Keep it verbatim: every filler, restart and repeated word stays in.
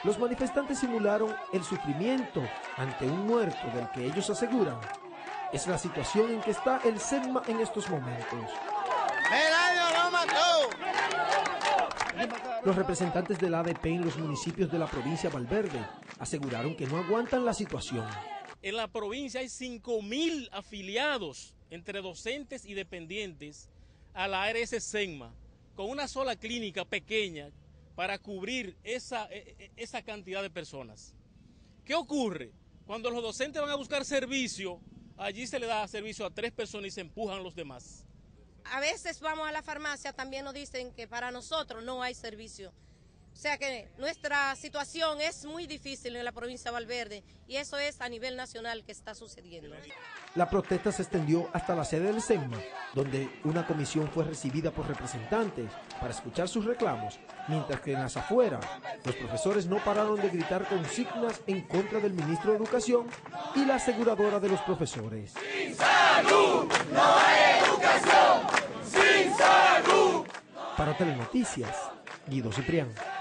Los manifestantes simularon el sufrimiento ante un muerto del que ellos aseguran es la situación en que está el SEGMA en estos momentos. ¡El año lo mató! Los representantes del A D P en los municipios de la provincia de Valverde aseguraron que no aguantan la situación. En la provincia hay cinco mil afiliados entre docentes y dependientes a la A R S SEGMA, con una sola clínica pequeña para cubrir esa, esa cantidad de personas. ¿Qué ocurre? Cuando los docentes van a buscar servicio, allí se le da servicio a tres personas y se empujan los demás. A veces vamos a la farmacia, también nos dicen que para nosotros no hay servicio. O sea que nuestra situación es muy difícil en la provincia de Valverde y eso es a nivel nacional que está sucediendo. La protesta se extendió hasta la sede del SEGMA, donde una comisión fue recibida por representantes para escuchar sus reclamos, mientras que en las afueras, los profesores no pararon de gritar consignas en contra del ministro de Educación y la aseguradora de los profesores. ¡Sin salud no hay educación! ¡Sin salud! Para Telenoticias, Guido Ciprián.